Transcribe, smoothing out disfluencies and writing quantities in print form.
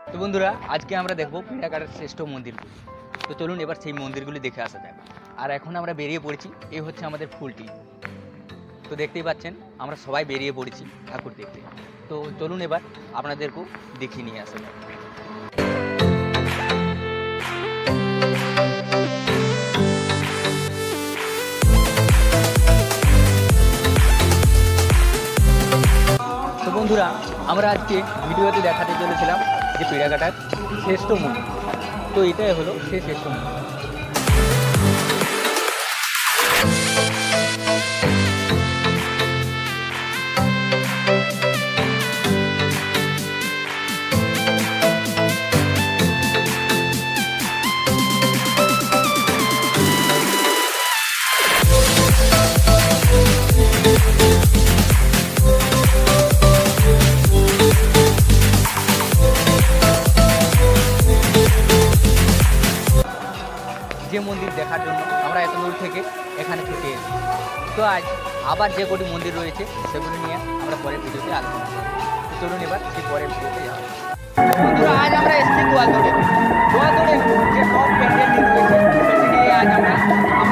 তো বন্ধুরা, আজকে আমরা দেখব পিড়াকাটার শ্রেষ্ঠ মন্দিরগুলি। তো চলুন এবার সেই মন্দিরগুলি দেখে আসা যাক। আর এখন আমরা বেরিয়ে পড়েছি, এই হচ্ছে আমাদের ফুলটি। তো দেখতেই পাচ্ছেন আমরা সবাই বেরিয়ে পড়েছি ঠাকুর দেখতে। তো চলুন এবার আপনাদেরকেও দেখিয়ে নিয়ে আসা যাক। তো বন্ধুরা, আমরা আজকে ভিডিওতে দেখাতে চলেছিলাম যে পিড়াকাটার শ্রেষ্ঠ মন্দির। তো এটাই হলো সেই শ্রেষ্ঠ মন্দির। যে মন্দির দেখার জন্য আমরা এত দূর থেকে এখানে ছুটে এসেছি। তো আজ আবার যে কটি মন্দির রয়েছে সেগুলো নিয়ে আমরা পরের ভিডিওতে আলোচনা করব। তো চলুন এবার সেই পরের ভিডিওতে যাওয়া যাক। বন্ধুরা, আজ আমরা এসেছি গোয়ালতোড়ে। গোয়ালতোড়ে যে সব প্যান্ডেল রয়েছে সেটি নিয়ে আজ আমরা